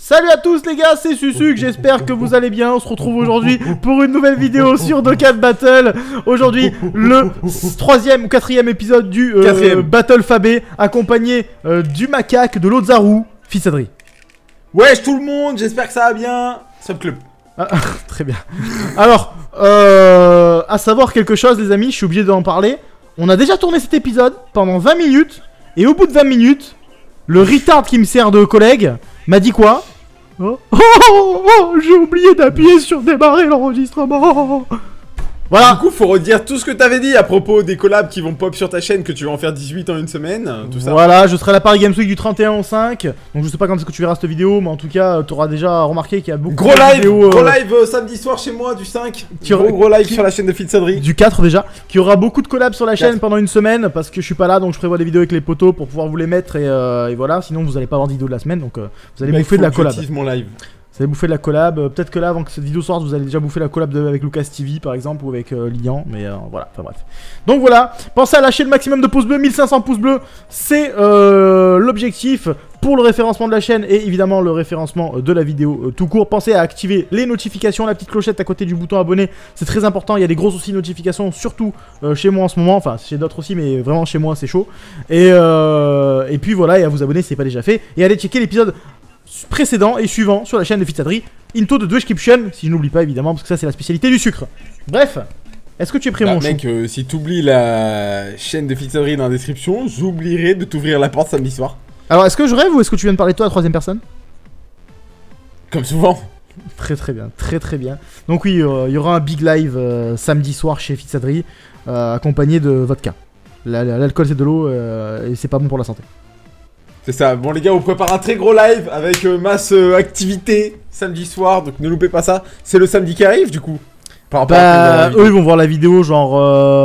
Salut à tous les gars, c'est Susuc, j'espère que vous allez bien. On se retrouve aujourd'hui pour une nouvelle vidéo sur Dokkan Battle. Aujourd'hui, le 3e ou 4e épisode du Battle Fabé, accompagné du macaque, de l'Ozaru, Fissadri. Wesh tout le monde, j'espère que ça va bien. Subclub. Ah, très bien. Alors, à savoir quelque chose les amis, je suis obligé d'en parler. On a déjà tourné cet épisode pendant 20 minutes. Et au bout de 20 minutes, le retard qui me sert de collègue m'a dit quoi? J'ai oublié d'appuyer sur démarrer l'enregistrement. Voilà. Du coup, faut redire tout ce que t'avais dit à propos des collabs qui vont pop sur ta chaîne, que tu vas en faire 18 en une semaine, tout ça. Voilà, je serai à la Paris Games Week du 31 au 5. Donc je sais pas quand est-ce que tu verras cette vidéo, mais en tout cas, t'auras déjà remarqué qu'il y a beaucoup de vidéos. Gros live samedi soir chez moi du 5. Gros live sur la chaîne de Fissadri. Du 4 déjà. Qu'il y aura beaucoup de collabs sur la chaîne pendant une semaine, parce que je suis pas là, donc je prévois des vidéos avec les potos pour pouvoir vous les mettre et voilà. Sinon vous allez pas avoir de vidéo de la semaine, donc vous allez bouffer de la collab. Mon live. Vous allez bouffer de la collab, peut-être que là avant que cette vidéo sorte vous allez déjà bouffer la collab avec Lucas TV par exemple ou avec Lian, mais voilà, enfin bref. Donc voilà, pensez à lâcher le maximum de pouces bleus, 1500 pouces bleus, c'est l'objectif pour le référencement de la chaîne et évidemment le référencement de la vidéo tout court. Pensez à activer les notifications, la petite clochette à côté du bouton abonné, c'est très important, il y a des gros soucis de notification, surtout chez moi en ce moment, enfin chez d'autres aussi mais vraiment chez moi c'est chaud. Et puis voilà, et à vous abonner si ce n'est pas déjà fait, et allez checker l'épisode précédent et suivant sur la chaîne de Fissadri, Into de Description, si je n'oublie pas évidemment, parce que ça c'est la spécialité du sucre. Bref, est-ce que tu es prêt mon chou? Mec, si t'oublies la chaîne de Fissadri dans la description, j'oublierai de t'ouvrir la porte samedi soir. Alors est-ce que je rêve ou est-ce que tu viens de parler de toi à la troisième personne? Comme souvent. Très très bien, très très bien. Donc oui, il y aura un big live samedi soir chez Fissadri, accompagné de vodka. L'alcool c'est de l'eau et c'est pas bon pour la santé. C'est ça, bon les gars, on prépare un très gros live avec masse activité samedi soir, donc ne loupez pas ça. C'est le samedi qui arrive du coup. Par rapport à eux ils vont voir la vidéo genre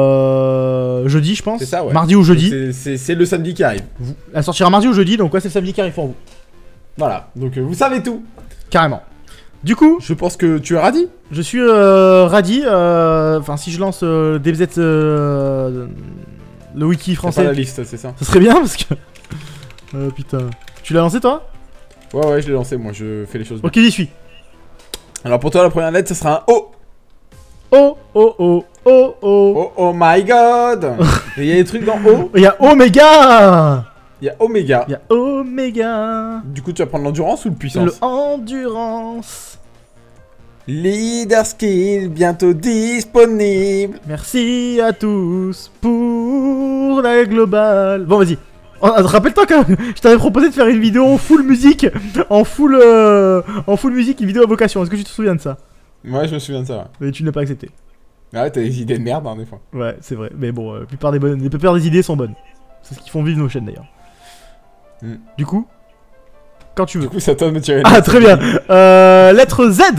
jeudi je pense. C'est ça, ouais. Mardi ou jeudi. C'est le samedi qui arrive. Elle sortira mardi ou jeudi, donc ouais c'est le samedi qui arrive pour vous. Voilà, donc vous savez tout. Carrément. Du coup, je pense que tu es radis. Je suis radis, enfin si je lance DBZ le wiki français. C'est pas la liste, c'est ça. Ça serait bien parce que... putain. Tu l'as lancé toi? Ouais, je l'ai lancé, moi je fais les choses bien. Ok, j'y suis. Alors pour toi, la première lettre, ça sera un O. Oh my god. Et il y a des trucs dans O. Il y a Oméga. Il y a Oméga. Il y a Oméga. Du coup, tu vas prendre l'endurance ou le puissance? Le endurance. Leader skill bientôt disponible. Merci à tous pour la globale. Bon, vas-y. Rappelle-toi que je t'avais proposé de faire une vidéo en full musique, en full musique, une vidéo à vocation. Est-ce que tu te souviens de ça? Ouais, je me souviens de ça. Ouais. Mais tu ne l'as pas accepté. Ah ouais, t'as des idées de merde hein, des fois. Ouais, c'est vrai. Mais bon, la plupart des idées sont bonnes. C'est ce qui font vivre nos chaînes d'ailleurs. Du coup, quand tu veux. Du coup, ça t'a me tirer. Ah, très bien. Lettre Z.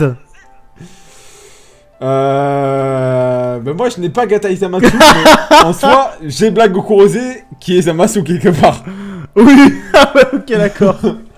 Ben moi je n'ai pas Gatai Zamasu, mais en soi j'ai Black Goku Rosé qui est Zamasu quelque part. Oui, ok d'accord.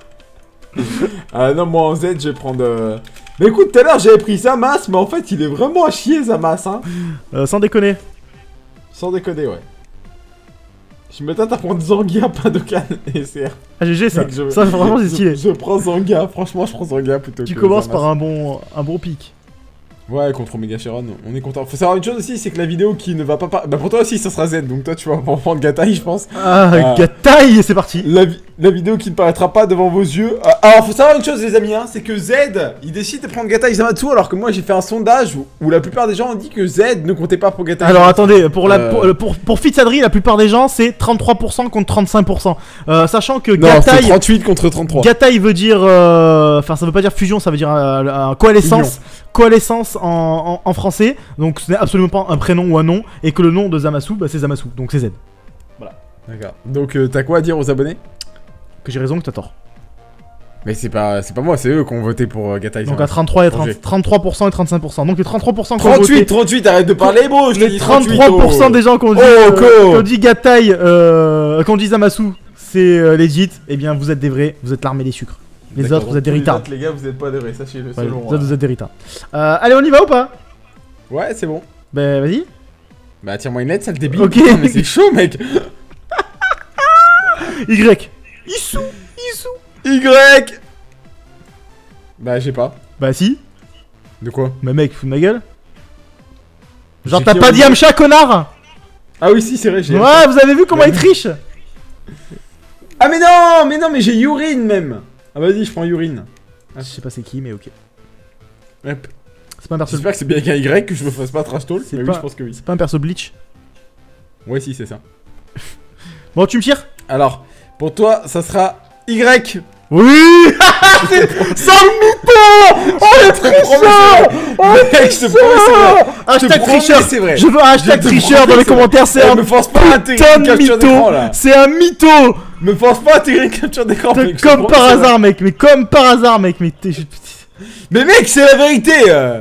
Non moi en Z je vais prendre... Mais écoute tout à l'heure j'avais pris Zamas, mais en fait il est vraiment à chier Zamas hein. Sans déconner. Sans déconner ouais. Je me tâte à prendre Zangia, pas Dokkan et CR. Ah GG ça, ça vraiment c'est stylé. Je prends Zangia, franchement je prends Zangia plutôt que Tu commences Zamas. par un bon pic. Ouais, contre Omega Sharon, on est content. Faut savoir une chose aussi, c'est que la vidéo qui ne va pas... Bah pour toi aussi, ça sera Z, donc toi tu vas prendre Gatai, je pense. Ah, Gatai, c'est parti. La vidéo qui ne paraîtra pas devant vos yeux. Alors, faut savoir une chose, les amis, hein, c'est que Z, il décide de prendre Gatai Zamatsu, alors que moi j'ai fait un sondage où la plupart des gens ont dit que Z ne comptait pas pour Gatai. Alors attendez, pour Fissadri, la plupart des gens, c'est 33% contre 35%. Sachant que Gatai... Non, c'est 38 contre 33. Gatai veut dire... Enfin, ça veut pas dire fusion, ça veut dire coalescence. Coalescence en français, donc ce n'est absolument pas un prénom ou un nom, et que le nom de Zamasu, bah, c'est Zamasu, donc c'est Z. Voilà. D'accord. Donc t'as quoi à dire aux abonnés? Que j'ai raison, que t'as tort. Mais c'est pas moi, c'est eux qui ont voté pour Gatai. Donc à 33 et 33% et 35%. Donc les 33% qui ont 38, arrête de parler bro, je te dis 33% des gens qui ont dit Gatai, qui ont dit Zamasu, c'est legit, et bien vous êtes des vrais, vous êtes l'armée des sucres. Les autres, vous êtes des retards. Les gars, vous êtes pas des vrais, sachez-le. Ouais, les autres, vous êtes des retards. Allez, on y va ou pas? Ouais, c'est bon. Bah, vas-y. Bah, tire-moi une lettre, sale débile. Ok. Putain, mais c'est chaud, mec. Y. Issou. Y. Bah, j'ai pas. Bah si. De quoi? Mais mec, fous de ma gueule. Genre J'ai t'as qui pas en dit gros Yamcha, connard. Ah oui, si, c'est vrai, j'ai... Ouais, vous avez vu comment Mais il triche. Ah mais non, mais j'ai Urine même. Ah vas-y, je prends Urine. Je sais pas c'est qui, mais ok. Hop. C'est pas un perso. J'espère que c'est bien avec un Y, que je me fasse pas trash talk, C'est mais pas- oui, je pense que oui. C'est pas un perso Bleach. Ouais, si, c'est ça. Bon, tu me tires. Alors, pour toi, ça sera Y. Oui. Sans mytho. Oh le tricheur. Oh Mec, je te promets, c'est vrai. Hashtag promets, tricheur. c'est vrai. Je veux un hashtag Je te tricheur promets, dans les c'est vrai. commentaires. C'est un Me force pas à intégrer putain une de capture d'écran mytho. là. C'est un mytho. Me force pas à intégrer une capture d'écran, mec. je te Comme promets, par c'est vrai. hasard, mec. Mais comme par hasard, mec. Mais t'es... Mais mec, c'est la vérité.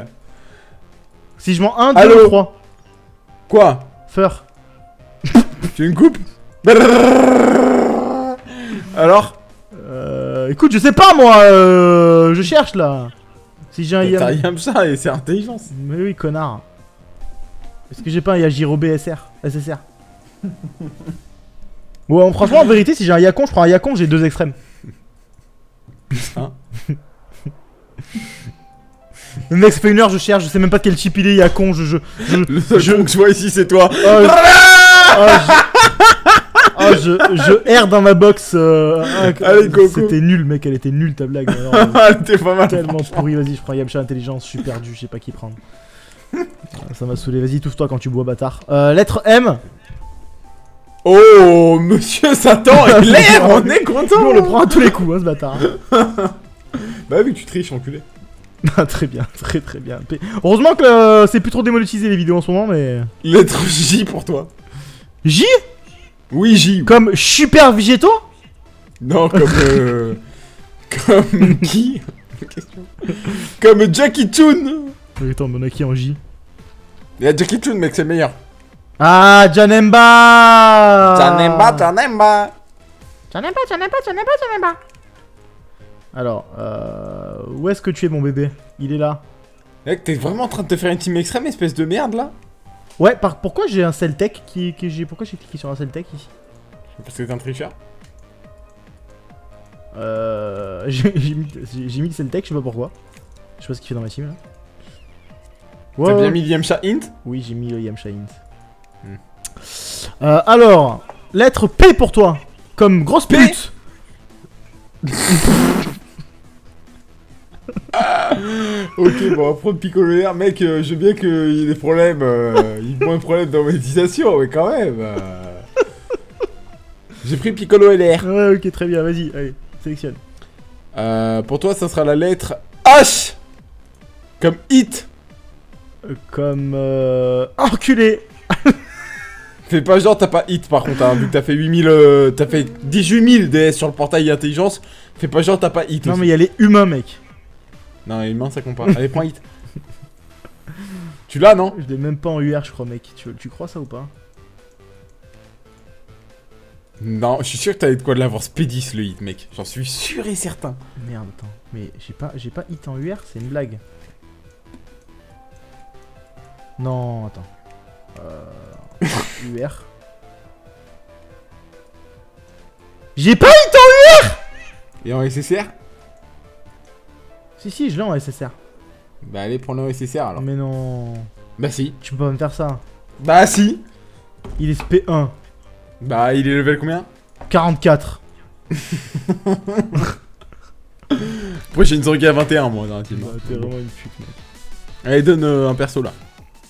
Si je mens 1, Allô 2 ou 3. Quoi? Feur. Tu veux une coupe? Alors? Écoute, je sais pas moi. Je cherche là. Si j'ai un T'as Yam. Yamcha et c'est intelligence. Mais oui, connard. Est-ce que j'ai pas un Yajiro BSR SSR. Ouais, franchement, en vérité, si j'ai un Yakon, je prends un Yakon, j'ai 2 extrêmes. Hein? Le mec, ça fait 1 heure, je cherche, je sais même pas de quel type il est, Yakon, Le seul con que je vois ici, c'est toi. Je erre dans ma box. Allez, go, go. C'était nul, mec, elle était nulle ta blague. Alors, T'es pas mal. tellement pourri, vas-y, je prends Yamcha Intelligence, je suis perdu, je sais pas qui prendre. Ça m'a saoulé, vas-y, touffe-toi quand tu bois, bâtard. Lettre M. Oh, monsieur Satan, il l'air, on est content. Nous, on le prend à tous les coups, hein, ce bâtard. Bah, vu que tu triches, enculé. Ah, très bien, très bien. Heureusement que c'est plus trop démonétisé les vidéos en ce moment, mais. Lettre J pour toi. J. Oui, J. Comme Super Végéto. Non, comme. Comme qui? Question. Comme Jackie Toon. Attends, mais on a qui en J? Il y a Jackie Toon, mec, c'est le meilleur. Ah, Janemba. Janemba. Alors, où est-ce que tu es, mon bébé? Il est là. Mec, t'es vraiment en train de te faire une team extrême, espèce de merde là? Ouais, pourquoi j'ai un Celtec pourquoi j'ai cliqué sur un Celtec ici? Parce que t'es un tricheur. J'ai mis le Celtec, je sais pas pourquoi. Je sais pas ce qu'il fait dans ma team là. T'as Ouais. bien mis Yamcha Int? Oui, j'ai mis le Yamcha Int. Alors, lettre P pour toi. Comme grosse P. pute. Ok, bon, on va prendre Piccolo LR. Mec, je veux bien qu'il y ait des problèmes. Il y a moins de problèmes dans monétisation, mais quand même. J'ai pris Piccolo LR. Ouais, ok, très bien, vas-y, allez, sélectionne. Pour toi, ça sera la lettre H. Comme hit. Comme enculé. Fais pas genre t'as pas hit par contre, hein, vu que t'as fait 8000, t'as fait 18 000 DS sur le portail intelligence. Fais pas genre t'as pas hit. Non aussi. mais il y a les humains, mec. Non, les mains ça compte pas. Allez, prends hit. Tu l'as, non? Je l'ai même pas en UR, je crois, mec. Tu crois ça ou pas? Non, je suis sûr que t'avais de quoi de l'avoir spédis le hit, mec. J'en suis sûr et certain. Merde, attends. Mais j'ai pas hit en UR, c'est une blague. Non, attends. UR. J'ai pas hit en UR. Et en SSR? Si, je l'ai en SSR. Bah allez, prends-le en SSR alors. Mais non. Bah si. Tu peux pas me faire ça. Bah si. Il est SP1. Bah il est level combien? 44. Pourquoi j'ai une Zangief à 21 moi dans la team? Bah, t'es vraiment une pute, mec. Allez, donne un perso là.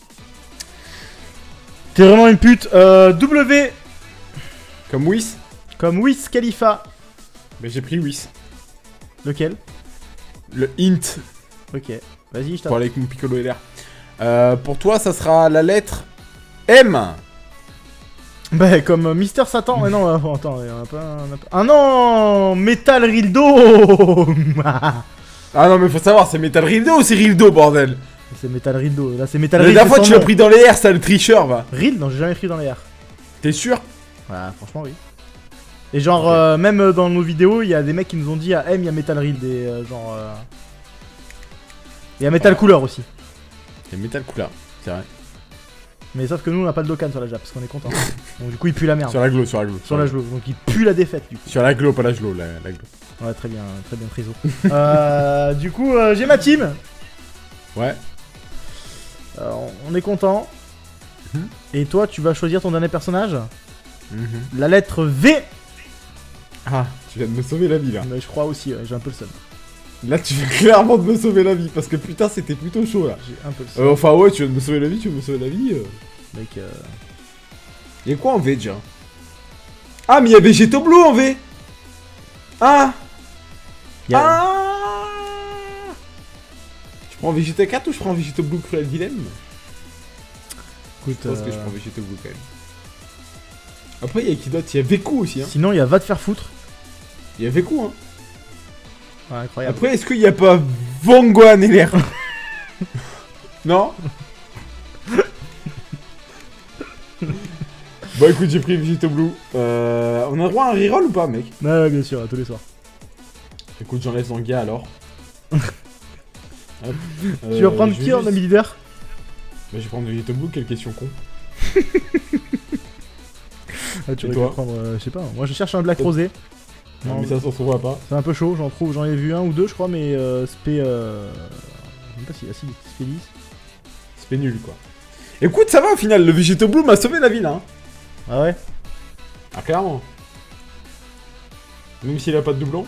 T'es vraiment une pute. W. Comme Whis? Comme Wiz Khalifa. Bah j'ai pris Whis. Lequel? Le int. Ok. Vas-y, je Pour t'attends. aller avec mon Piccolo LR. Pour toi, ça sera la lettre M. Bah, comme Mister Satan. Mais non, attends, on a pas. Ah non, Metal Rildo. Ah non, mais faut savoir, c'est Metal Rildo ou c'est Rildo, bordel? C'est Metal Rildo. Là, c'est Metal La Rildo. dernière fois, tu l'as pris dans les airs, ça le tricheur, va. Rild? Non, j'ai jamais pris dans les airs. T'es sûr? Ouais, franchement, oui. Et genre, même dans nos vidéos, il y a des mecs qui nous ont dit à M, il y a Metal Rild. Et genre. Il y a Metal Cooler aussi. C'est Metal Cooler, c'est vrai. Mais sauf que nous, on a pas le Dokkan sur la Jap, parce qu'on est content. Donc, du coup, il pue la merde. Sur la glow, sur la glow. Sur la Jlo. Donc, il pue la défaite, du coup. Sur la glow, pas la glow, la glow. Ouais, très bien Friso. Du coup, j'ai ma team. Ouais. On est content. Et toi, tu vas choisir ton dernier personnage. La lettre V. Ah, tu viens de me sauver la vie là. Mais je crois aussi, j'ai un peu le seum. Là, tu viens clairement de me sauver la vie parce que putain, c'était plutôt chaud là. J'ai un peu le seum. Enfin, ouais, tu viens de me sauver la vie, tu veux me sauver la vie. Mec, Y'a quoi en V déjà? Ah, mais y'a Végéto Blue en V. Ah. Ah. Je prends Vegeta 4 ou je prends Végéto Blue Cruel Dilemme? Écoute, Je pense que je prends Végéto Blue quand même. Après, y'a qui d'autre? Y'a Veku aussi, hein. Sinon, il y a Va te faire foutre. Y'a Veku, hein. Ouais, incroyable. Après, est-ce qu'il y a pas Vanguan et l'air? Non. Bon, écoute, j'ai pris Végéto Blue. On a droit à un reroll ou pas, mec? Ouais, bien sûr, tous les soirs. Écoute, j'enlève Zangia alors. Hop. Tu vas prendre qui en ami leader? Bah, je vais prendre Végéto Blue, quelle question con. Ah, tu Et aurais toi pu prendre, je sais pas, moi je cherche un Black Rosé. Non, mais ça se retrouvera pas. C'est un peu chaud, j'en ai vu un ou deux je crois, mais spé... je sais même pas si acide, spé lisse. C'est nul, quoi. Écoute, ça va au final, le Végéto Blue m'a sauvé la vie, là. Hein. Ah ouais? Ah, clairement. Même s'il a pas de doublon.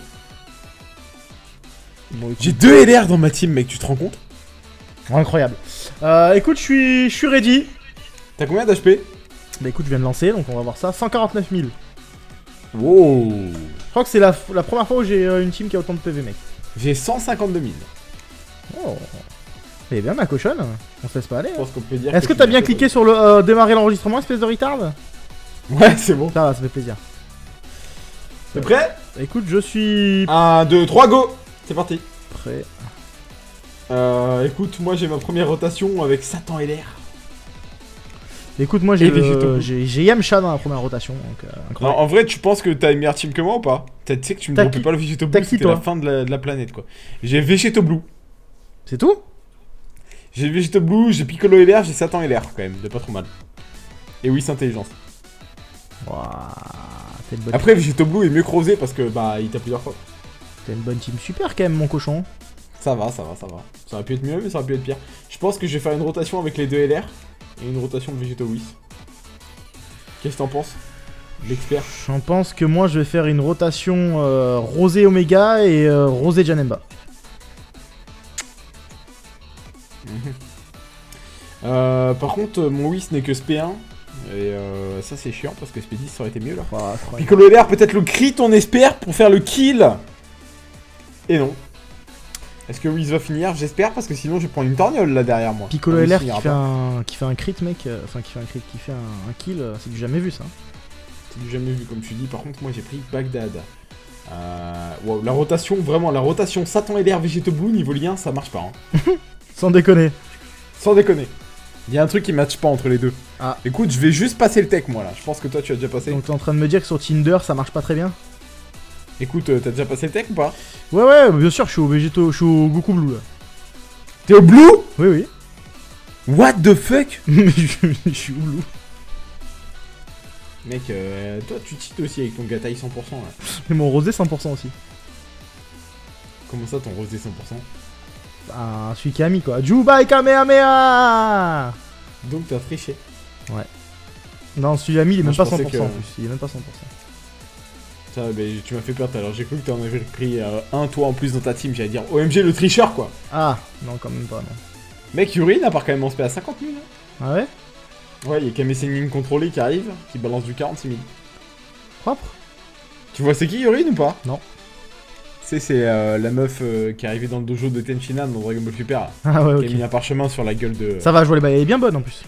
Bon, écoute. J'ai 2 LR dans ma team, mec, tu te rends compte? Incroyable. Écoute, je suis ready. T'as combien d'HP? Bah écoute, je viens de lancer, donc on va voir ça. 149 000. Wow. Je crois que c'est la première fois où j'ai une team qui a autant de PV, mec. J'ai 152 000. Oh. Eh bien, ma cochonne, on se laisse pas aller. Je pense qu'on peut dire. Est-ce que t'as bien cliqué sur le démarrer l'enregistrement, espèce de retard? Ouais, c'est bon. Ça va, ça fait plaisir. T'es prêt? Écoute, je suis 1, 2, 3, go. C'est parti. prêt. Écoute, moi j'ai ma première rotation avec Satan LR. Écoute, moi Et Végéto. j'ai Yamcha dans la première rotation, donc Non, incroyable. en vrai, tu penses que t'as une meilleure team que moi ou pas? Tu sais que tu me T'as droppais qui- pas le Végéto t'as Blue, qui, c'était toi la fin de la planète, quoi. J'ai Végéto Blue. C'est tout? J'ai Végéto Blue, j'ai Piccolo LR, j'ai Satan LR, quand même, de pas trop mal. Et oui, c'est intelligence. Wouah, t'as une bonne Après, Végéto Blue est mieux creusé parce que, bah, il t'a plusieurs fois. T'as une bonne team super quand même, mon cochon. Ça va, ça va, ça va. Ça aurait pu être mieux, mais ça aurait pu être pire. Je pense que je vais faire une rotation avec les 2 LR et une rotation de Végéto Whis. Qu'est-ce que t'en penses? L'expert. J'en pense que moi je vais faire une rotation Rosé Omega et Rosé Janemba. Par contre, mon Whis n'est que SP1. Et ça, c'est chiant parce que SP10 ça aurait été mieux là. Wouah, incroyable. Piccolo LR, peut-être le crit, on espère, pour faire le kill. Et non. Est-ce que Whis va finir? J'espère, parce que sinon je prends une torgnole là derrière moi. Piccolo Whis LR finira qui fait un crit, mec. Enfin, qui fait un crit, qui fait un kill, c'est du jamais vu ça. C'est du jamais vu, comme tu dis. Par contre, moi j'ai pris Bagdad. Wow, la rotation, vraiment, la rotation Satan LR Végéto Blue niveau lien, ça marche pas. Hein. Sans déconner. Sans déconner. Il y a un truc qui matche pas entre les deux. Ah. Écoute, je vais juste passer le tech moi là. Je pense que toi tu as déjà passé. Donc t'es en train de me dire que sur Tinder ça marche pas très bien? Écoute, t'as déjà passé le tech ou pas? Ouais, ouais, bien sûr, je suis au Végéto, je suis au Goku Blue là. T'es au blue? Oui, oui. What the fuck? Mais je suis au Blue. Mec, toi tu cheats aussi avec ton Gatai 100% là. Et mon Rosé 100% aussi. Comment ça ton rosé 100%? Ah, celui qui a mis quoi. Jubai Kamehameha. Donc t'as triché. Non, celui qui a mis il est Moi, même je pas 100% pensais que- en plus. Il est même pas 100%. Ça, bah, tu m'as fait peur tout à l'heure. J'ai cru que t'en avais pris un toi en plus dans ta team. J'allais dire OMG le tricheur quoi. Ah, non, quand même pas, non. Mec, Yuri, à part quand même en spé à 50 000. Hein. Ah ouais? Ouais, il y a Kame Sennin contrôlé qui arrive, qui balance du 46 000. Propre? Tu vois c'est qui Yuri ou pas? Non. C'est la meuf qui est arrivée dans le dojo de Tenshinhan dans Dragon Ball Super là, Ah ouais, qui a ok. mis un parchemin sur la gueule de... Ça va, je vois les bails, elle est bien bonne en plus.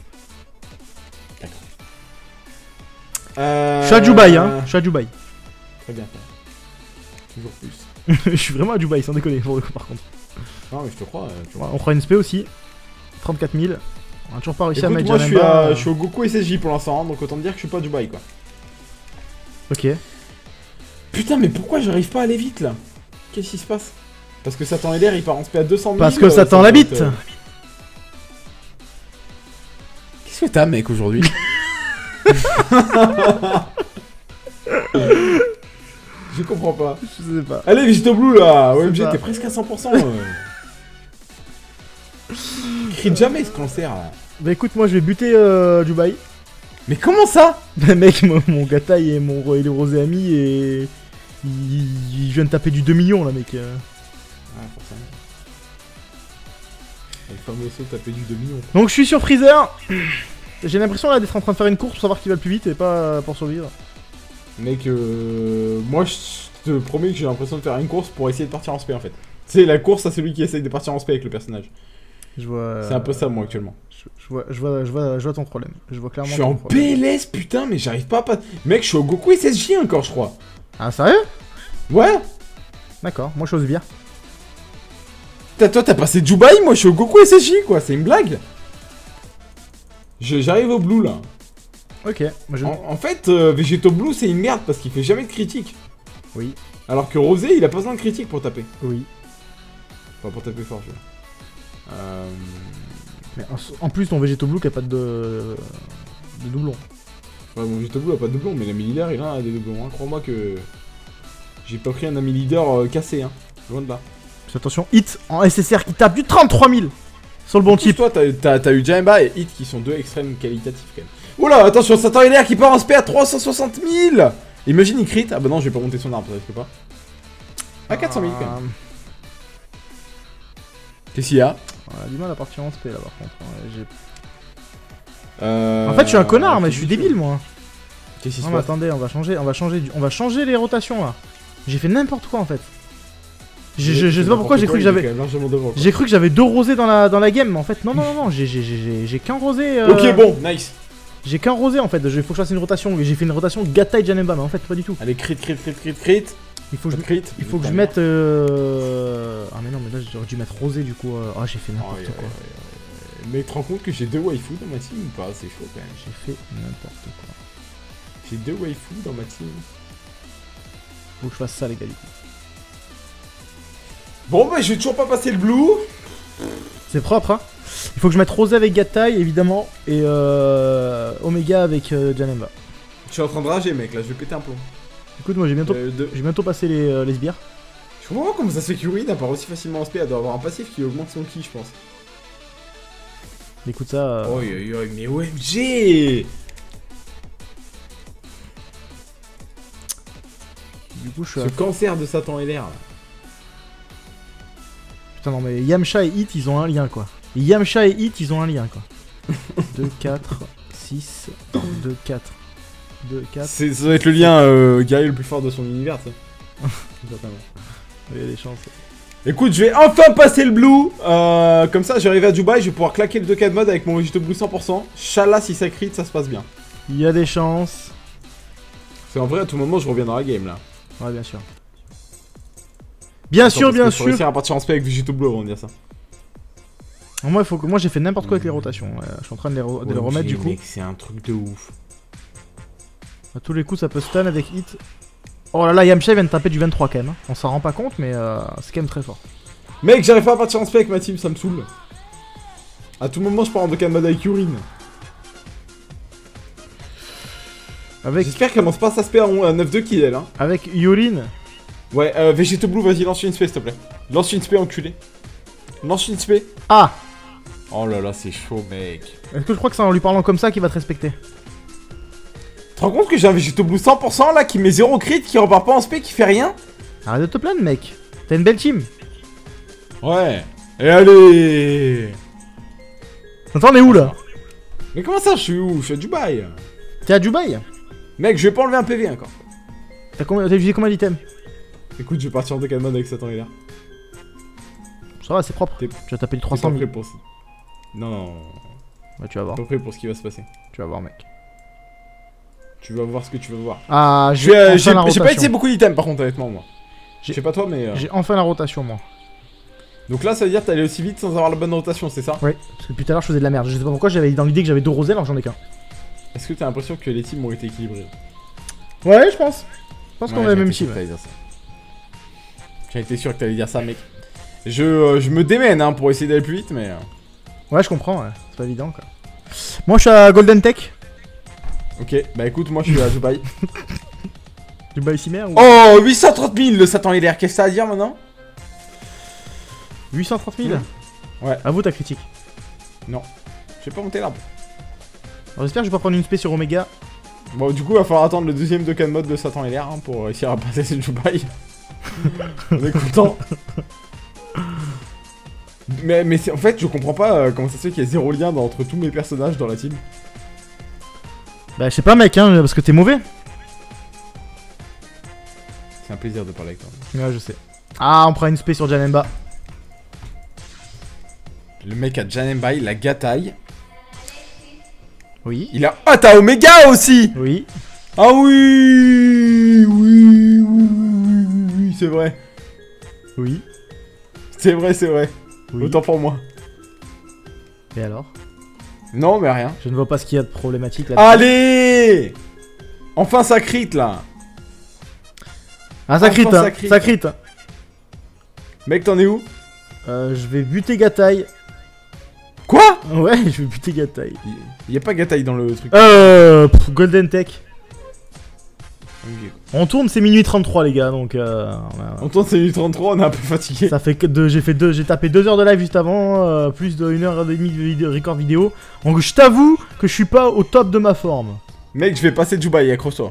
Je suis à Dubaï, hein. Je suis à Dubaï. Très bien. Toujours plus. Je suis vraiment à Dubaï, sans déconner, pour le coup, par contre. Non mais je te crois. Tu vois. On fera une spé aussi. 34 000. On a toujours pas réussi à Écoute, mettre moi je Janemba. suis au Goku SSJ pour l'instant, hein, donc autant te dire que je suis pas à Dubaï quoi. Ok. Putain mais pourquoi j'arrive pas à aller vite là? Qu'est-ce qui se passe? Parce que Satan LR il part en spé à 200 000. Parce que ça tend la va être, bite. Qu'est-ce que t'as mec aujourd'hui? Je comprends pas. Je sais pas. Allez, Vegito Blue là. OMG, pas. t'es presque à 100%. Crie jamais ce cancer là. Bah écoute, moi je vais buter Dubaï. Mais comment ça? Bah mec, mon Gatai et et le Rosé Ami et... Il vient de taper du 2 millions là mec. Ouais, forcément. Le fameux saut tapé du 2 millions. Donc je suis sur Freezer. J'ai l'impression là d'être en train de faire une course pour savoir qui va le plus vite et pas pour survivre. Mec, moi je te promets que j'ai l'impression de faire une course pour essayer de partir en spé en fait. C'est la course à celui qui essaye de partir en spé avec le personnage. Je vois... C'est un peu ça moi actuellement. Je vois ton problème. Je vois clairement Je suis ton en problème. PLS putain mais j'arrive pas à pas... Mec je suis au Goku SSJ encore je crois. Ah sérieux? Ouais. D'accord, moi je suis aux bières. Toi t'as passé Dubaï, moi je suis au Goku SSJ quoi, c'est une blague. J'arrive au Blue là. Ok, moi je... En fait, Vegeto Blue c'est une merde parce qu'il fait jamais de critique. Oui. Alors que Rosé il a pas besoin de critique pour taper. Oui. Enfin pour taper fort je veux. Mais en plus ton Végéto Blue qui a pas de doublon. Ouais mon Vegeto Blue a pas de doublon mais l'ami leader il a des doublons hein. Crois-moi que j'ai pas pris un ami leader cassé hein. Loin de là. Attention, Hit en SSR qui tape du 33 000 sur le bon type. Toi t'as eu Jaimba et Hit qui sont deux extrêmes qualitatifs quand même. Oula attention Satan LR qui part en spé à 360 000. Imagine il crit. Ah bah non je vais pas monter son arbre ça risque pas. À 400 000 quand même. Qu'est-ce qu'il y a? On a du mal à partir en spé là par contre. En En fait je suis un connard mais je suis débile moi. Qu'est-ce qui se Non mais passe? attendez, on va changer les rotations là. J'ai fait n'importe quoi en fait. Je sais pas pourquoi j'ai cru que j'avais... J'ai cru que j'avais 2 rosés dans la game, mais en fait non, j'ai qu'un rosé. Ok bon, nice. J'ai qu'un rosé en fait, il faut que je fasse une rotation, j'ai fait une rotation Gatai Janemba, mais en fait pas du tout. Allez crit. Il faut que je mette... Ah mais non, mais là j'aurais dû mettre rosé du coup. Ah j'ai fait n'importe quoi. Mais tu te rends compte que j'ai 2 waifus dans ma team ou pas? C'est chaud quand même. J'ai fait n'importe quoi. J'ai 2 waifus dans ma team. Faut que je fasse ça les gars du coup. Bon bah je vais toujours pas passer le blue. C'est propre hein. Il faut que je mette rosé avec Gatai évidemment et Omega avec Janemba. Je suis en train de rager mec là, je vais péter un plomb. Écoute moi j'ai bientôt passé les sbires. Je comprends pas comment ça se fait que Yuri n'a pas aussi facilement en spé, elle doit avoir un passif qui augmente son ki je pense. Écoute ça... Oh mais OMG. Du coup je suis... Ce cancer de Satan LR là. Putain non mais Yamcha et Hit ils ont un lien quoi. Yamcha et Hit ils ont un lien quoi. 2, 4, 6, 2, 4. 2, 4. Ça doit être le lien guerrier le plus fort de son univers tu sais. Certainement. Il y a des chances. Écoute, je vais enfin passer le blue. Comme ça, j'arrive à Dubaï, je vais pouvoir claquer le 2K de mode avec mon Vegeto Blue 100%. Inch'Allah, si ça crit, ça se passe bien. Il y a des chances. C'est en vrai, à tout moment, je reviens dans la game là. Ouais, bien sûr. Bien sûr. Je vais réussir à partir en spé avec Vegeto Bleu avant de dire ça. Moi, moi j'ai fait n'importe quoi avec les rotations. Je suis en train de les remettre du coup. Mec, c'est un truc de ouf. À tous les coups, ça peut stun avec Hit. Oh là là, Yamcha vient de taper du 23 quand même. Hein. On s'en rend pas compte, mais c'est quand même très fort. Mec, j'arrive pas à partir en spé avec ma team, ça me saoule. À tout moment, je pars en 2K de mode avec Yurin. J'espère qu'elle lance pas sa spé à 9-2 qui elle. Hein. Avec Yurin. Ouais, Vegeto Blue, vas-y, lance une spé s'il te plaît. Lance une spé, enculé. Lance une spé. Ah. Oh là là, c'est chaud, mec. Est-ce que je crois que c'est en lui parlant comme ça qu'il va te respecter? Tu te rends compte que j'ai un Vegeto Blue 100% là qui met 0 crit, qui repart pas en spé, qui fait rien? Arrête de te plaindre, mec. T'as une belle team. Ouais. Et allez. Attends, on est où là? Mais comment ça, je suis où? Je suis à Dubaï. T'es à Dubaï? Mec, je vais pas enlever un PV encore. T'as utilisé combien d'items? Écoute, je vais partir en 2K de mode avec Satan là. Ça va, c'est propre. Tu vas taper le 300 000. Pour... Non. Ouais, tu vas voir. Pas prêt pour ce qui va se passer. Tu vas voir, mec. Tu vas voir ce que tu veux voir. Ah, j'ai pas utilisé beaucoup d'items par contre, honnêtement, moi. Je sais pas toi, mais. J'ai enfin la rotation, moi. Donc là, ça veut dire que t'es allé aussi vite sans avoir la bonne rotation, c'est ça? Oui, parce que depuis tout à l'heure, je faisais de la merde. Je sais pas pourquoi j'avais dans l'idée que j'avais 2 rosés alors j'en ai qu'un. Est-ce que t'as l'impression que les teams ont été équilibrés? Ouais, je pense. Je pense qu'on a la même team. J'ai été sûr que t'allais dire ça, mec. Je me démène hein, pour essayer d'aller plus vite, mais. Ouais, je comprends, ouais. C'est pas évident quoi. Moi, je suis à Golden Tech. Ok, bah écoute, moi je suis à Dubaï. Du bail Cimer ou... Oh, 830 000 le Satan LR, qu'est-ce que ça a à dire maintenant? 830 000. Ouais. À vous ta critique. Non. Je vais pas monter l'arbre. Alors j'espère que je vais pas prendre une spé sur Omega. Bon, du coup, il va falloir attendre le deuxième Dokkan mode de Satan LR hein, pour réussir à passer ce Dubaï. On est content. Mais en fait, je comprends pas comment ça se fait qu'il y a zéro lien entre tous mes personnages dans la team. Bah je sais pas mec hein, parce que t'es mauvais. C'est un plaisir de parler avec toi. Ouais je sais. Ah on prend une spé sur Janemba. Le mec a Janemba, il a Gatai. Oui. Il a... Ah, t'as Omega aussi. Oui. Ah oui, c'est vrai. Oui. C'est vrai, c'est vrai. Oui. Autant pour moi. Et alors? Non, mais rien. Je ne vois pas ce qu'il y a de problématique là. Allez. Enfin, ça crit, là. Ah ça crit Enfin, hein. ça crit. Ça crit. Mec, t'en es où? Je vais buter Gatai. Quoi? Ouais, je vais buter Gatai. Y a pas Gatai dans le truc. Golden Tech. Ok. On tourne, c'est minuit 33 les gars, donc On tourne, c'est 33, on est un peu fatigué. ça fait que j'ai tapé 2 heures de live juste avant, plus de 1h30 de record vidéo. Donc je t'avoue que je suis pas au top de ma forme. Mec, je vais passer Dubaï, accroche-toi.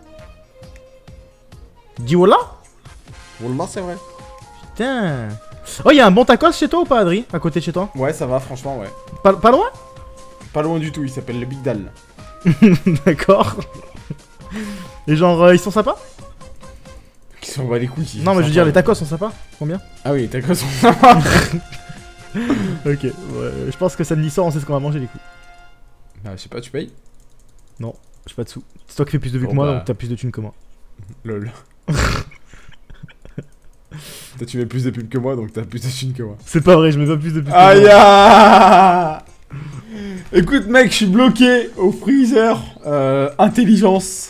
Dis voilà. Wallah, c'est vrai. Putain. Oh, y'a un bon tacos chez toi ou pas, Adri? À côté de chez toi? Ouais, ça va, franchement, ouais. Pas loin? Pas loin du tout, il s'appelle le Big Dal. D'accord. Et genre, ils sont sympas? Qui s'en bat les couilles. ils Non, sont mais je veux dire, sympas. les tacos sont sympas? Combien? Ah oui, t'as quoi son sympa. Ok, ouais, je pense que samedi soir, on sait ce qu'on va manger du coup. Bah, je sais pas, tu payes? Non, j'ai pas de sous. C'est toi qui fais plus de vues Bon, que moi, bah. donc t'as plus de thunes que moi. Lol. Toi, tu mets plus de pubs que moi, donc t'as plus de thunes que moi. C'est pas vrai, je mets pas plus de pubs que Aïe moi. ah. Écoute, mec, je suis bloqué au freezer. Intelligence.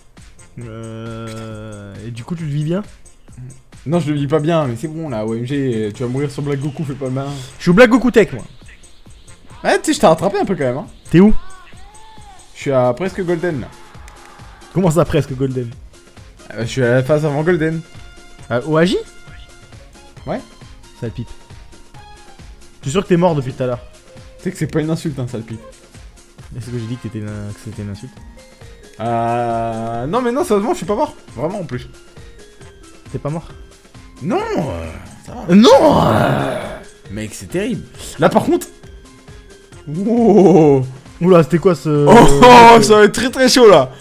Et du coup, tu le vis bien? Non, je le vis pas bien, mais c'est bon là, OMG, tu vas mourir sur Black Goku, fais pas le malin. Je suis au Black Goku Tech, moi. Ouais, tu sais, je t'ai rattrapé un peu quand même, hein. T'es où? Je suis à presque Golden là. Comment ça, presque Golden? Je suis à la phase avant Golden. Au AJ? Ouais. Ça pipe. Je suis sûr que t'es mort depuis tout à l'heure. Tu sais que c'est pas une insulte, hein, sale pipe. Est-ce que j'ai dit que c'était une insulte? Non, mais non, sérieusement, je suis pas mort. Vraiment en plus. T'es pas mort? Non, ça va. Non. Mec, c'est terrible. Là, par contre. Wow. Oula, c'était quoi ce... Oh, ça va être très très chaud là.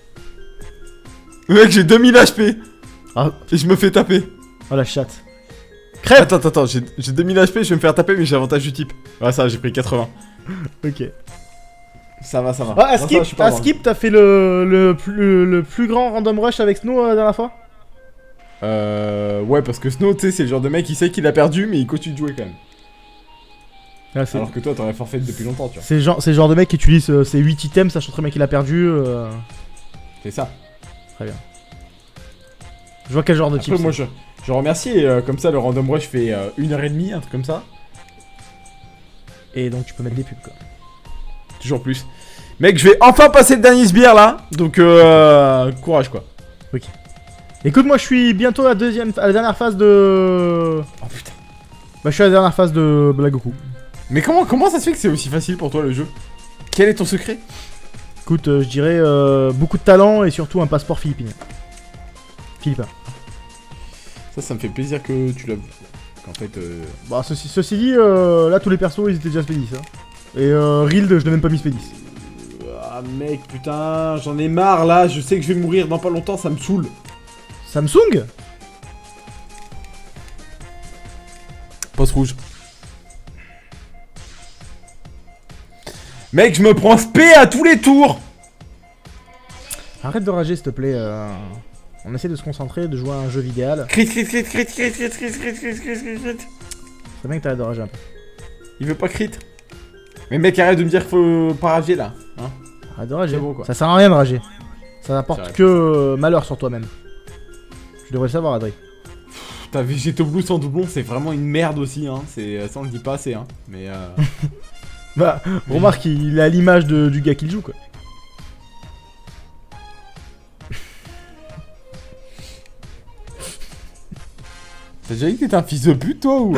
Mec, j'ai 2000 HP. Ah. Et je me fais taper. Oh la chatte. Crève. Attends, j'ai 2000 HP, je vais me faire taper, mais j'ai avantage du type. Ouais, ça va, j'ai pris 80. Ok. Ça va, ça va. Ah, à Non, ça va, Skip, je suis pas mort. t'as fait le plus grand random rush avec Snow la dernière fois? Ouais, parce que Snow, tu sais, c'est le genre de mec qui sait qu'il a perdu, mais il continue de jouer quand même. Ah, Alors que toi, t'aurais forfait depuis longtemps, tu vois. c'est le genre de mec qui utilise ses 8 items, sachant très bien qu'il a perdu. C'est ça. Très bien. Je vois quel genre de Après, type. moi, je remercie, comme ça, le random rush fait 1h30, un truc comme ça. Et donc tu peux mettre des pubs quoi. Toujours plus. Mec, je vais enfin passer le dernier sbire là. Donc, courage quoi. Ok. Écoute, moi je suis bientôt à la dernière phase de. Oh putain. Bah, je suis à la dernière phase de Black Goku. Mais comment ça se fait que c'est aussi facile pour toi le jeu? Quel est ton secret? Écoute, je dirais beaucoup de talent et surtout un passeport philippin. Philippin. Ça me fait plaisir que tu l'avoues. Qu'en fait, Bah, ceci dit, là tous les persos ils étaient déjà Spédis. Hein. Et Rild, je l'ai même pas mis Spédis. Ah mec, putain, j'en ai marre là. Je sais que je vais mourir dans pas longtemps, ça me saoule. Samsung? Poste rouge. Mec, je me prends spé à tous les tours. Arrête de rager s'il te plaît. On essaie de se concentrer, de jouer à un jeu vidéo. Crit. C'est bien que t'arrêtes de rager un peu. Il veut pas crit. Mais mec, arrête de me dire qu'il faut pas rager là. Hein. Arrête de rager. C'est bon, quoi. Ça sert à rien de rager. Ça C'est n'apporte vrai. que malheur sur toi-même. Tu devrais le savoir, Adri. Ta Végéto Blue sans doublon, c'est vraiment une merde aussi, hein. Ça on le dit pas assez, hein. Mais Bah, remarque, il est à l'image du gars qui le joue, quoi. T'as déjà dit que t'étais un fils de pute, toi, ou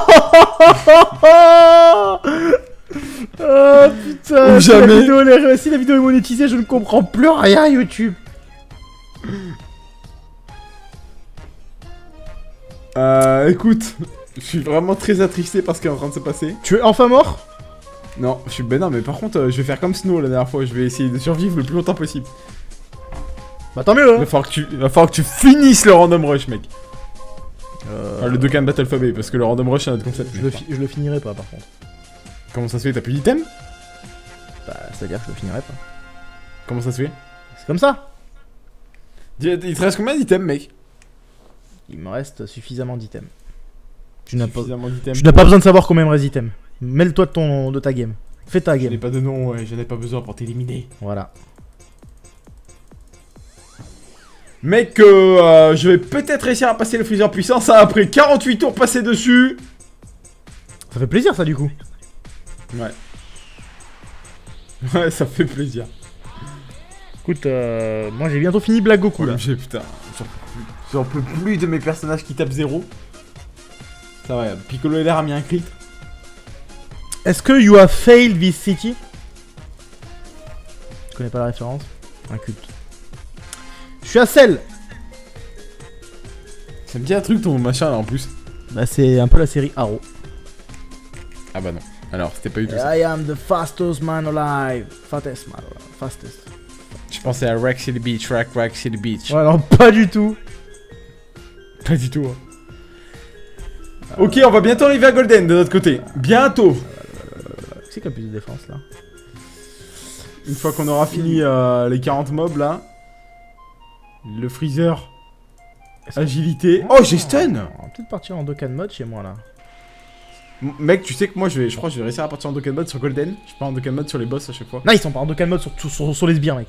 Oh putain, Ou si jamais. si la vidéo est monétisée, je ne comprends plus rien YouTube. Écoute, je suis vraiment très attristé par ce qui est en train de se passer. Tu es enfin mort? Non, je suis ben non, mais par contre, je vais faire comme Snow la dernière fois, je vais essayer de survivre le plus longtemps possible. Bah tant mieux Il hein. va falloir que tu finisses le random rush, mec. Le Dokkan Battle Alphabet, parce que le random rush c'est un autre concept. Je le finirai pas par contre. Comment ça se fait? T'as plus d'item? Bah c'est à dire que je le finirai pas. Comment ça se fait? C'est comme ça. Il te reste combien d'items, mec? Il me reste suffisamment d'items. Tu n'as pas Suffisamment d'items. Tu n'as pas besoin de savoir combien il me reste d'items. Mêle-toi de ta game. Fais ta Je n'ai game. pas de nom, ouais, j'en ai pas besoin pour t'éliminer. Voilà. Mec, je vais peut-être réussir à passer le freezer puissance hein, après 48 tours passés dessus. Ça fait plaisir ça du coup. Ouais. Ouais, ça fait plaisir. Écoute, moi j'ai bientôt fini Black Goku là. OMG, putain. J'en peux plus de mes personnages qui tapent 0. Ça va, Piccolo LR a mis un crit. Est-ce que you have failed this city? Je connais pas la référence. Un culte. Je suis à Cell. Ça me dit un truc ton machin là en plus. Bah c'est un peu la série Arrow. Ah bah non. Alors, c'était pas du tout ça. I am the fastest man alive. Fastest man alive. Fastest. Je pensais à Rack City Beach, Rack City Beach. Ouais non pas du tout. Pas du tout. Hein. Ok, on va bientôt arriver à Golden de notre côté. Bientôt. C'est qu'il y a plus de défense là. Une fois qu'on aura fini les 40 mobs là. Le freezer. Agilité. Oh, j'ai stun. On va peut-être partir en Dokkan mode chez moi là. Mec, tu sais que moi je crois que je vais réussir à partir en Dokkan mode sur Golden. Je pars en Dokkan mode sur les boss à chaque fois. Non, ils sont pas en Dokkan mode sur les sbires, mec.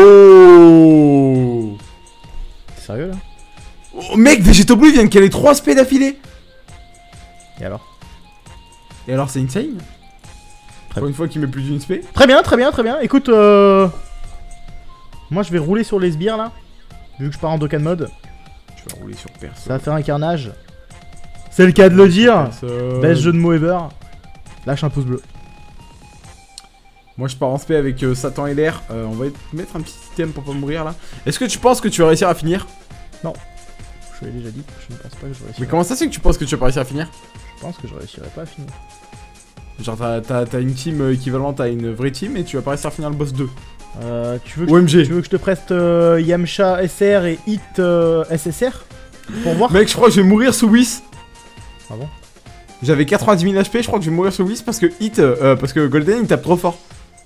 Oh, T'es sérieux là? oh mec, Vegeto Blue vient de caler 3 spé d'affilée. Et alors? Et alors c'est insane. Très Pour une fois qu'il met plus d'une spé. Très bien, très bien, très bien. Écoute, moi je vais rouler sur les sbires là. Vu que je pars en Dokkan mode. Je vais rouler sur perso. Ça va faire un carnage. C'est le cas de le dire. Best jeu de mots ever. Lâche un pouce bleu. Moi je pars en spé avec Satan LR. On va mettre un petit item pour pas mourir là. Est-ce que tu penses que tu vas réussir à finir? Non. Je l'ai déjà dit, je ne pense pas que je réussirai. Mais comment ça c'est que tu penses que tu vas pas réussir à finir? Je pense que je réussirai pas à finir. Genre t'as une team équivalente à une vraie team et tu vas pas réussir à finir le boss 2. Tu veux que OMG. tu veux que je te preste Yamcha SR et Hit SSR pour voir? Mec, je crois que je vais mourir sous Whis. Ah bon? J'avais 90 000 HP, je crois que je vais mourir sous Whis parce que parce que Golden il tape trop fort.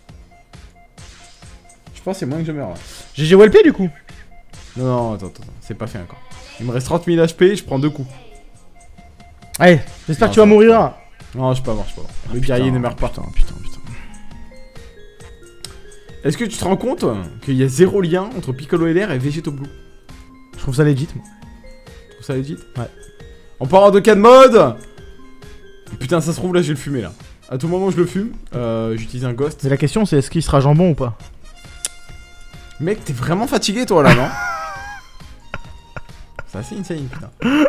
Je pense que c'est moins que je meurs là. GG Walpé du coup. Non, attends, c'est pas fait encore. Il me reste 30 000 HP, je prends 2 coups. Allez, j'espère Non, que tu vas ça va. mourir. Non, je suis pas mort, Le guerrier ne meurt pas. Putain. Est-ce que tu te rends compte qu'il y a 0 lien entre Piccolo LR et Vegeto Blue? Je trouve ça legit, moi. Tu trouves ça legit? Ouais. On part en Dokkan mode. Putain, ça se trouve là, je vais le fumer là. À tout moment, je le fume. J'utilise un ghost. Mais la question c'est est-ce qu'il sera jambon ou pas? Mec, t'es vraiment fatigué toi là, non? C'est assez insane, putain.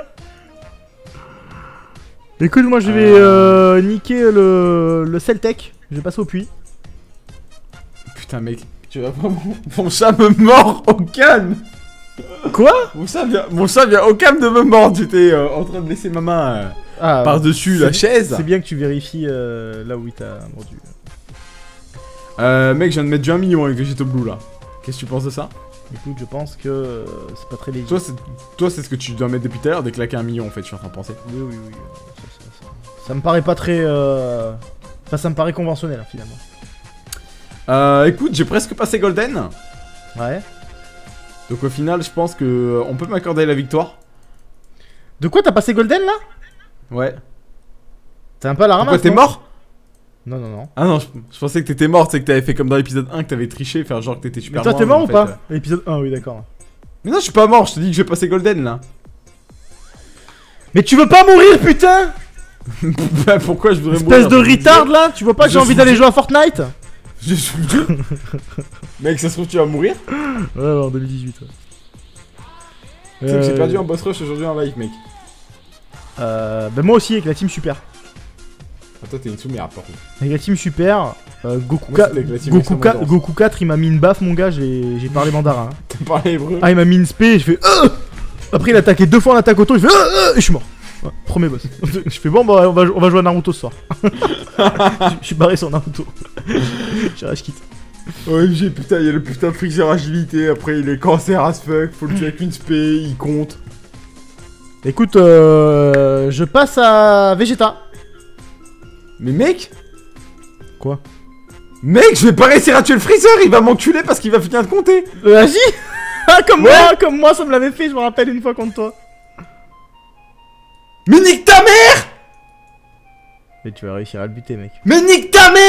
Écoute, moi je vais niquer le Celtec. Je vais passer au puits. Putain, mec, tu vas vraiment. Mon chat me mord au calme! Quoi? Mon chat vient au calme de me mordre. J'étais en train de laisser ma main par-dessus la chaise. C'est bien que tu vérifies là où il t'a mordu. Mec, je viens de mettre du 1 million avec Vegeto Blue là. Qu'est-ce que tu penses de ça? Écoute, je pense que c'est pas très léger. Toi, c'est ce que tu dois mettre depuis tout à l'heure, dès claquer 1 million en fait, je suis en train de penser. Oui. Ça me paraît pas très. Enfin, ça me paraît conventionnel hein, finalement. Écoute, j'ai presque passé Golden. Ouais. Donc au final, je pense que on peut m'accorder la victoire. De quoi t'as passé Golden là? Ouais. T'es un peu à la ramasse. Pourquoi t'es non mort? Non. Ah non, je pensais que t'étais mort, c'est que t'avais fait comme dans l'épisode 1 que t'avais triché, faire genre que t'étais super Mais toi loin, t'es mort mais ou en fait, pas? L'épisode 1, oui, d'accord. Mais non, je suis pas mort, je te dis que j'ai passé Golden là. Mais tu veux pas mourir, putain? Bah pourquoi je voudrais mourir? Espèce de retard là? Tu vois pas que j'ai envie d'aller jouer à Fortnite? Je suis Dieu. Mec, ça se trouve tu vas mourir? Ouais, en 2018. Ouais. Tu sais que j'ai perdu un boss rush aujourd'hui en live, mec. Bah moi aussi avec la team super. Ah, toi t'es une sous-merde par contre. Avec la team super, Goku, Moi, c'était avec la team Goku, extrêmement dense. Goku 4 il m'a mis une baffe mon gars, j'ai parlé mandarin. Hein. T'as parlé hébreu. Ah il m'a mis une spé, je fais après il a attaqué 2 fois en attaque auto, je fais et je suis mort. Ouais, premier boss. Je fais bon bah on va jouer à Naruto ce soir. Je suis barré sur Naruto. J'ai rage quitte. OMG, putain, il y a le putain de Freezer agilité, après il est cancer as fuck, faut le tuer avec une spé, il compte. Écoute, je passe à Vegeta. Mais mec, Quoi? mec, je vais pas réussir à tuer le Freezer, il va m'enculer parce qu'il va finir de compter. Vas-y. Ah Ouais. comme moi ça me l'avait fait, je me rappelle une fois contre toi. Mais nique ta mère. Mais tu vas réussir à le buter mec. Mais nique ta mère.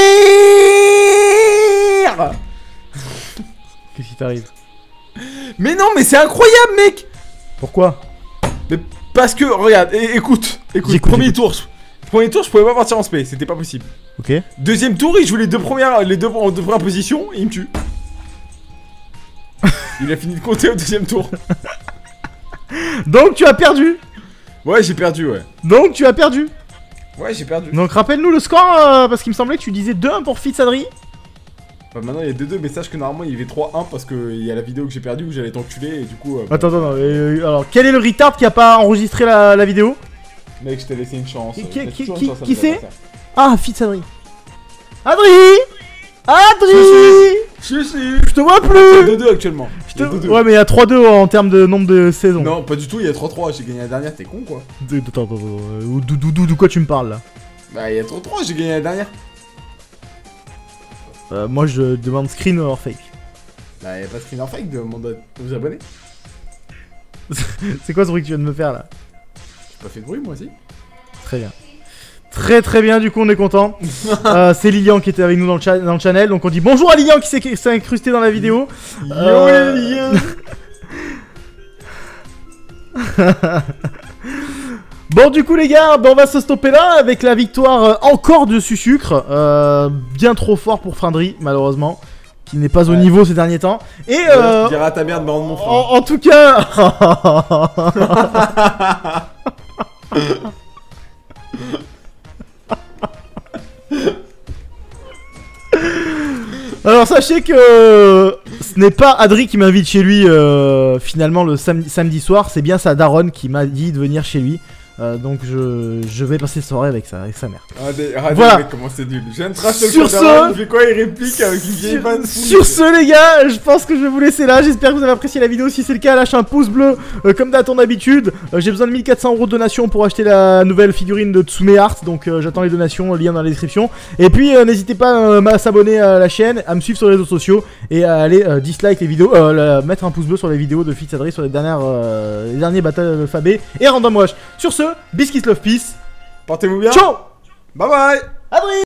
Qu'est-ce qui t'arrive? Mais non, mais c'est incroyable, mec. Pourquoi? Mais parce que, regarde, écoute, J'écoute, premier tour, je pouvais pas partir en spé, c'était pas possible. Ok. Deuxième tour, il joue les deux premières positions et il me tue. Il a fini de compter au deuxième tour. Donc tu as perdu. Ouais, j'ai perdu, ouais. Donc tu as perdu. Ouais, j'ai perdu. Donc rappelle-nous le score parce qu'il me semblait que tu disais 2-1 pour Fitsadri. Bah, maintenant, il y a 2-2, mais sache que normalement, il y avait 3-1 parce qu'il y a la vidéo que j'ai perdue où j'allais t'enculer et du coup. Attends, alors quel est le retard qui a pas enregistré la vidéo? Mec, je t'ai laissé une chance. Qui- Il y a toujours qui- une chance à qui mes c'est adversaires. Ah, Fitsadri. Adri. Je te vois Il y plus. a 2-2 actuellement. Il y a 2-2. Ouais mais il y a 3-2 en termes de nombre de saisons. Non, pas du tout, il y a 3-3. J'ai gagné la dernière, t'es con quoi. Attends, d'où quoi tu me parles là? Bah, il y a 3-3, j'ai gagné la dernière. Moi je demande screen or fake. Bah, y'a pas de screen en fake, demande aux abonnés. C'est quoi ce bruit que tu viens de me faire là? J'ai pas fait de bruit, moi aussi. Très bien. Très bien, du coup on est content. C'est Lilian qui était avec nous dans le channel. Donc on dit bonjour à Lilian qui s'est incrusté dans la vidéo. Yo les liens. Bon du coup les gars, on va se stopper là avec la victoire encore de Susucre. Bien trop fort pour Frindry malheureusement. Qui n'est pas au niveau ces derniers temps. Et Tu diras à ta mère de me rendre mon frère. en tout cas... Alors sachez que ce n'est pas Adri qui m'invite chez lui finalement le samedi soir, c'est bien sa daronne qui m'a dit de venir chez lui. Donc je vais passer la soirée avec sa mère. Regardez, Voilà. mec, comment c'est nul. Je viens de tracer Sur le ce- ce... Il fait quoi? Il réplique avec une vieille vanne. Sur ce les gars, je pense que je vais vous laisser là. J'espère que vous avez apprécié la vidéo. Si c'est le cas, lâche un pouce bleu comme à ton habitude. J'ai besoin de 1400 € de donations pour acheter la nouvelle figurine de Tsume Art. Donc j'attends les donations, lien dans la description. Et puis n'hésitez pas à s'abonner à la chaîne, à me suivre sur les réseaux sociaux et à aller dislike les vidéos, mettre un pouce bleu sur les vidéos de Fitsadri sur les derniers battles alphabet et Random Rush. Sur ce, biscuits love peace. Portez-vous bien. Ciao. Bye bye. Adri.